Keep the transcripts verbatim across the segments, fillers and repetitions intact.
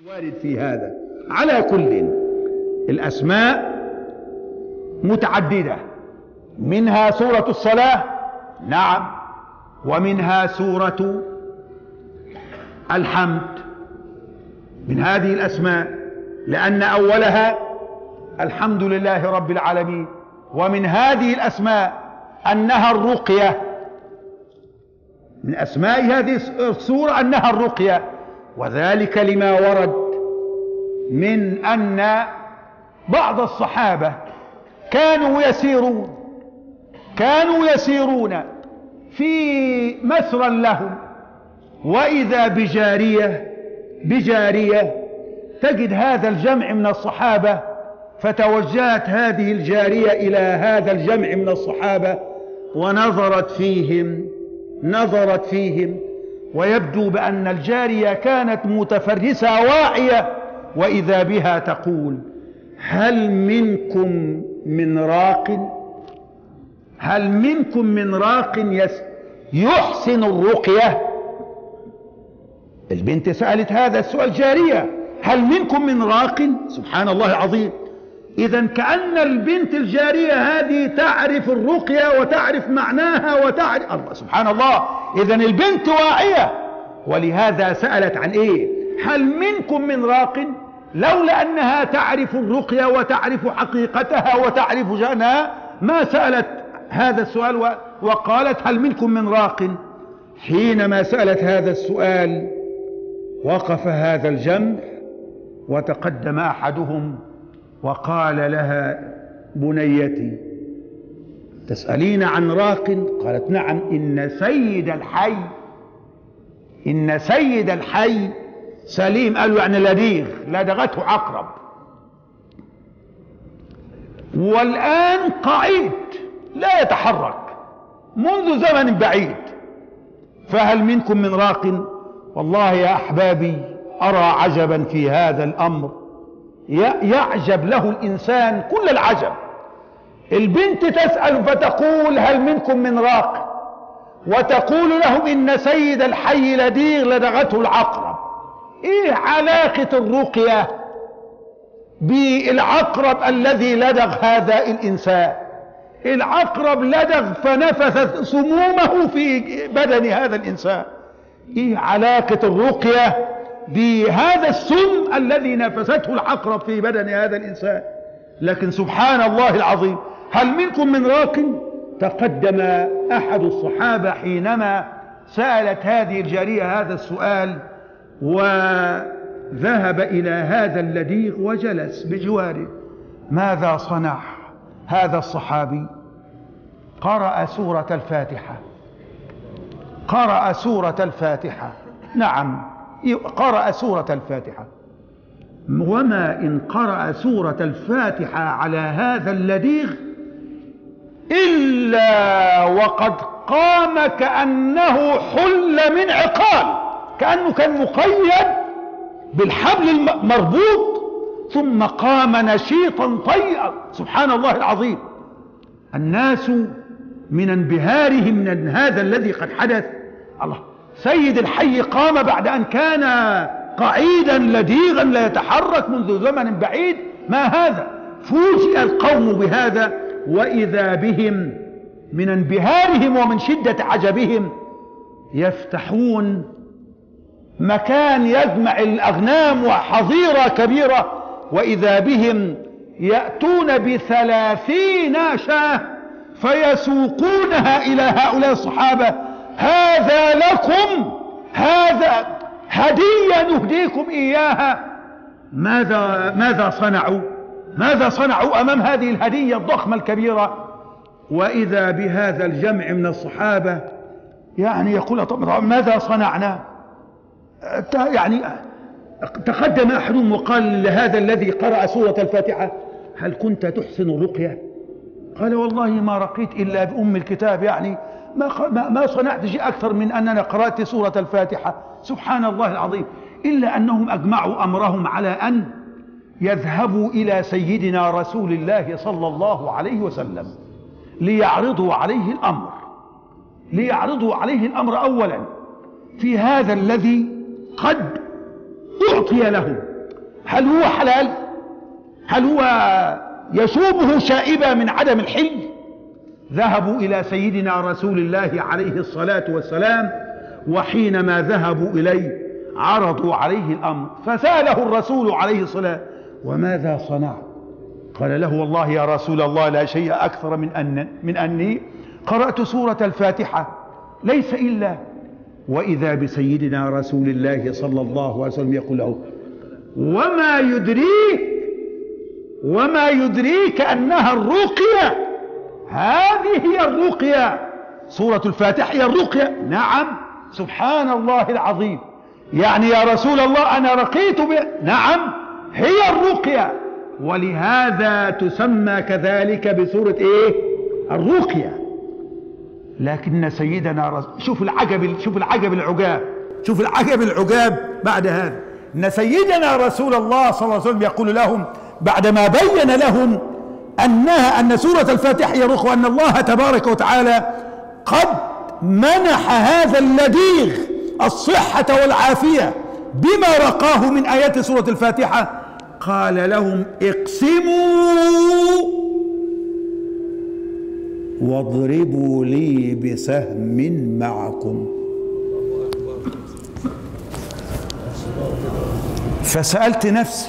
وارد في هذا. على كل، الأسماء متعددة، منها سورة الصلاة، نعم، ومنها سورة الحمد، من هذه الأسماء، لأن أولها الحمد لله رب العالمين. ومن هذه الأسماء أنها الرقية، من أسماء هذه السورة أنها الرقية، وذلك لما ورد من أن بعض الصحابة كانوا يسيرون كانوا يسيرون في مسرى لهم، وإذا بجارية بجارية تجد هذا الجمع من الصحابة، فتوجهت هذه الجارية إلى هذا الجمع من الصحابة ونظرت فيهم نظرت فيهم ويبدو بأن الجارية كانت متفرسة واعية، وإذا بها تقول: هل منكم من راق هل منكم من راق يحسن الرقية؟ البنت سألت هذا السؤال، جارية: هل منكم من راق؟ سبحان الله العظيم. إذن كأن البنت الجارية هذه تعرف الرقية وتعرف معناها وتعرف الله، سبحان الله. إذن البنت واعية، ولهذا سألت عن إيه؟ هل منكم من راق؟ لولا أنها تعرف الرقية وتعرف حقيقتها وتعرف شأنها ما سألت هذا السؤال وقالت: هل منكم من راق؟ حينما سألت هذا السؤال وقف هذا الجمع، وتقدم أحدهم وقال لها: بنيتي، تسألين عن راق؟ قالت: نعم، إن سيد الحي إن سيد الحي سليم. قالوا: يعني لديغ، لدغته عقرب، والآن قعيد لا يتحرك منذ زمن بعيد، فهل منكم من راق؟ والله يا أحبابي أرى عجبا في هذا الأمر، يعجب له الإنسان كل العجب. البنت تسأل فتقول: هل منكم من راق؟ وتقول لهم: إن سيد الحي لديغ لدغته العقرب. إيه علاقة الرقية بالعقرب الذي لدغ هذا الإنسان؟ العقرب لدغ فنفثت سمومه في بدن هذا الإنسان. إيه علاقة الرقية بهذا السم الذي نفسته العقرب في بدن هذا الإنسان؟ لكن سبحان الله العظيم، هل منكم من راق؟ تقدم أحد الصحابة حينما سألت هذه الجارية هذا السؤال، وذهب إلى هذا اللديغ وجلس بجواره. ماذا صنع هذا الصحابي؟ قرأ سورة الفاتحة قرأ سورة الفاتحة نعم، قرأ سورة الفاتحة. وما إن قرأ سورة الفاتحة على هذا اللديغ إلا وقد قام كأنه حل من عقال، كأنه كان مقيد بالحبل المربوط، ثم قام نشيطا طيئا. سبحان الله العظيم. الناس من انبهارهم من هذا الذي قد حدث. الله، سيد الحي قام بعد أن كان قعيدا لديغا لا يتحرك منذ زمن بعيد. ما هذا؟ فوجئ القوم بهذا، وإذا بهم من انبهارهم ومن شدة عجبهم يفتحون مكان يجمع الأغنام وحظيرة كبيرة، وإذا بهم يأتون بثلاثين شاة فيسوقونها إلى هؤلاء الصحابة: هذا لكم، هذا هدية نهديكم إياها. ماذا ماذا صنعوا ماذا صنعوا أمام هذه الهدية الضخمة الكبيرة؟ وإذا بهذا الجمع من الصحابة يعني يقول: طب ماذا صنعنا؟ يعني تقدم أحدهم وقال لهذا الذي قرأ سورة الفاتحة: هل كنت تحسن الرقية؟ قال: والله ما رقيت إلا بأم الكتاب، يعني ما, ما صنعت شيء أكثر من أننا قرأت سورة الفاتحة. سبحان الله العظيم. إلا أنهم أجمعوا أمرهم على أن يذهبوا إلى سيدنا رسول الله صلى الله عليه وسلم ليعرضوا عليه الأمر ليعرضوا عليه الأمر أولا في هذا الذي قد أعطي لهم هل هو حلال؟ هل هو يشوبه شائبة من عدم الحل؟ ذهبوا إلى سيدنا رسول الله عليه الصلاة والسلام، وحينما ذهبوا إليه عرضوا عليه الأمر، فسأله الرسول عليه الصلاة: وماذا صنع؟ قال له: والله يا رسول الله لا شيء أكثر من أن من أني قرأت سورة الفاتحة، ليس إلا. وإذا بسيدنا رسول الله صلى الله عليه وسلم يقول له: وما يدريك وما يدريك أنها الرقية، هذه هي الرقية، سورة الفاتحة هي الرقية. نعم، سبحان الله العظيم. يعني يا رسول الله أنا رقيت ب... نعم، هي الرقية، ولهذا تسمى كذلك بسورة إيه؟ الرقية. لكن سيدنا رسول، شوف العجب، شوف العجب العجاب، شوف العجب العجاب بعد هذا، ان سيدنا رسول الله صلى الله عليه وسلم يقول لهم بعدما بين لهم انها ان سورة الفاتحة هي الرقية، وان الله تبارك وتعالى قد منح هذا اللديغ الصحة والعافية بما رقاه من آيات سورة الفاتحة، قال لهم: اقسموا واضربوا لي بسهم معكم. فسألت نفسي،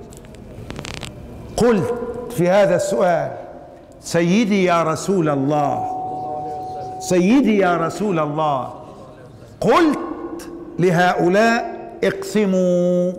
قلت في هذا السؤال: سيدي يا رسول الله، سيدي يا رسول الله، قلت لهؤلاء اقسموا،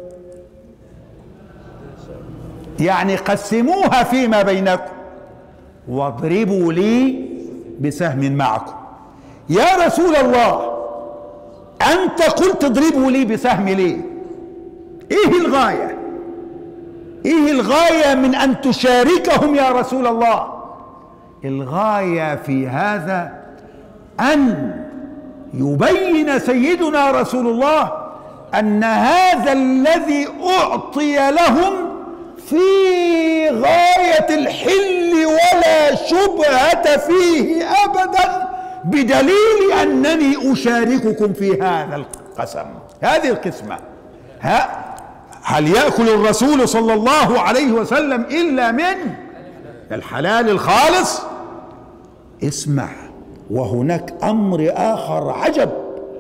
يعني قسموها فيما بينكم، واضربوا لي بسهم معكم. يا رسول الله، أنت قلت اضربوا لي بسهم ليه؟ إيه الغاية؟ إيه الغاية من أن تشاركهم يا رسول الله؟ الغاية في هذا أن يبين سيدنا رسول الله أن هذا الذي أعطي لهم في غاية الحل ولا شبهة فيه أبدا، بدليل أنني أشارككم في هذا القسم، هذه القسمة. ها، هل يأكل الرسول صلى الله عليه وسلم إلا من الحلال الخالص؟ اسمع، وهناك أمر آخر عجب،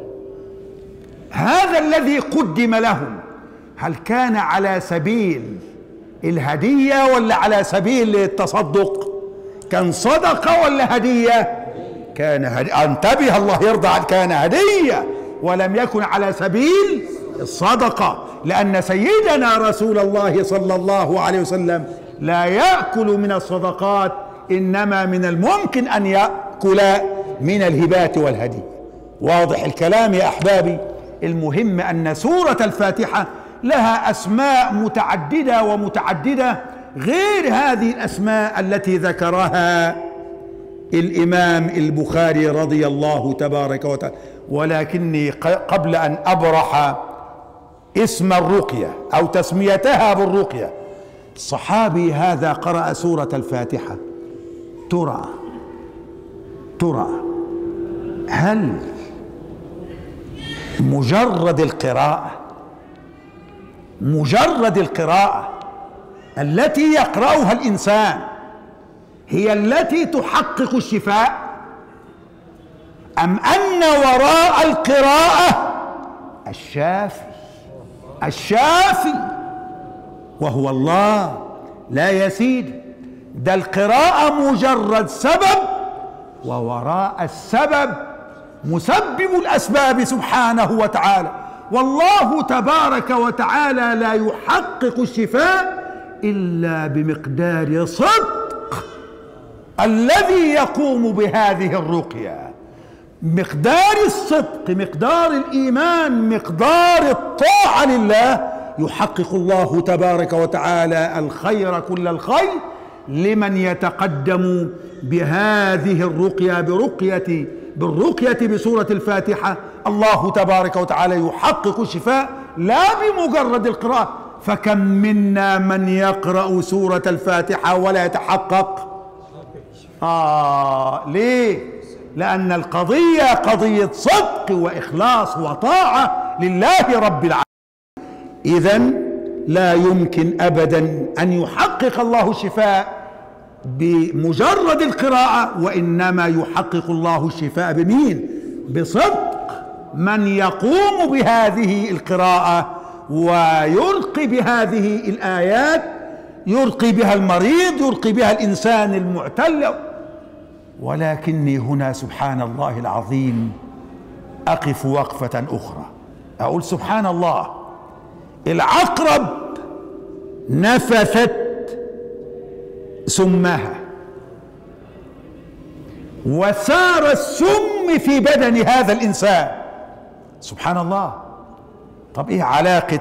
هذا الذي قدم لهم هل كان على سبيل الهدية ولا على سبيل التصدق؟ كان صدقة ولا هدية؟ كان هدية. انتبه، الله يرضى عنك، كان هدية ولم يكن على سبيل الصدقة، لأن سيدنا رسول الله صلى الله عليه وسلم لا يأكل من الصدقات، إنما من الممكن أن يأكل من الهبات والهدية. واضح الكلام يا أحبابي؟ المهم أن سورة الفاتحة لها أسماء متعددة ومتعددة غير هذه الأسماء التي ذكرها الإمام البخاري رضي الله تبارك وتعالى. ولكني قبل أن أبرح اسم الرقية أو تسميتها بالرقية، الصحابي هذا قرأ سورة الفاتحة، ترى ترى هل مجرد القراءة مجرد القراءة التي يقرأها الإنسان هي التي تحقق الشفاء، أم أن وراء القراءة الشافي الشافي وهو الله؟ لا يا سيدي، ده القراءة مجرد سبب، ووراء السبب مسبب الأسباب سبحانه وتعالى. والله تبارك وتعالى لا يحقق الشفاء إلا بمقدار صدق الذي يقوم بهذه الرقية، مقدار الصدق، مقدار الإيمان، مقدار الطاعة لله، يحقق الله تبارك وتعالى الخير كل الخير لمن يتقدم بهذه الرقية، برقية بالرقية بسورة الفاتحة. الله تبارك وتعالى يحقق الشفاء لا بمجرد القراءة. فكم منا من يقرأ سورة الفاتحة ولا يتحقق؟ آه ليه؟ لأن القضية قضية صدق وإخلاص وطاعة لله رب العالمين. إذن لا يمكن أبدا أن يحقق الله الشفاء بمجرد القراءة، وإنما يحقق الله الشفاء بمين؟ بصدق من يقوم بهذه القراءة ويلقي بهذه الآيات، يلقي بها المريض، يلقي بها الإنسان المعتل. ولكني هنا سبحان الله العظيم أقف وقفة أخرى، أقول سبحان الله، العقرب نفثت سمها وسار السم في بدن هذا الإنسان، سبحان الله. طب إيه علاقة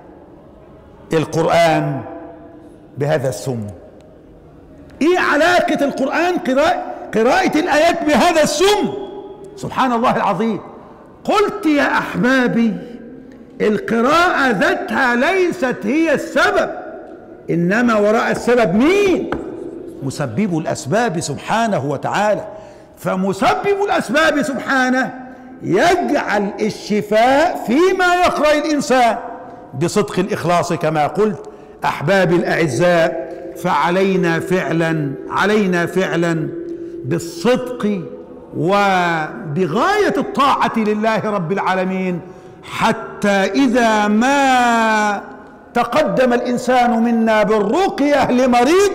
القرآن بهذا السم؟ إيه علاقة القرآن قراءة, قراءة الآيات بهذا السم؟ سبحان الله العظيم. قلت يا أحبابي القراءة ذاتها ليست هي السبب، إنما وراء السبب مين؟ مسبب الأسباب سبحانه وتعالى. فمسبب الأسباب سبحانه يجعل الشفاء فيما يقرأ الإنسان بصدق الإخلاص كما قلت. أحبابي الأعزاء، فعلينا فعلا علينا فعلا بالصدق وبغاية الطاعة لله رب العالمين، حتى إذا ما تقدم الإنسان منا بالرقية لمريض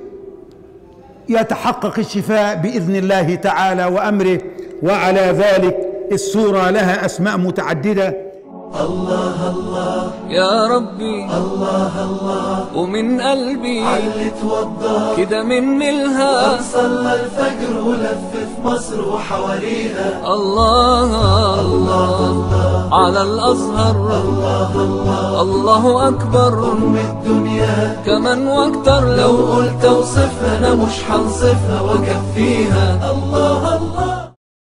يتحقق الشفاء بإذن الله تعالى وأمره. وعلى ذلك السورة لها أسماء متعددة. الله الله يا ربي، الله الله ومن قلبي علت وضح كده مني الها، صلى الفجر ولف في مصر وحواليها. الله الله على الأزهر، الله الله الله أكبر أم الدنيا كمان واكتر. لو قلت اوصفها أنا مش هنصفها وكفيها. الله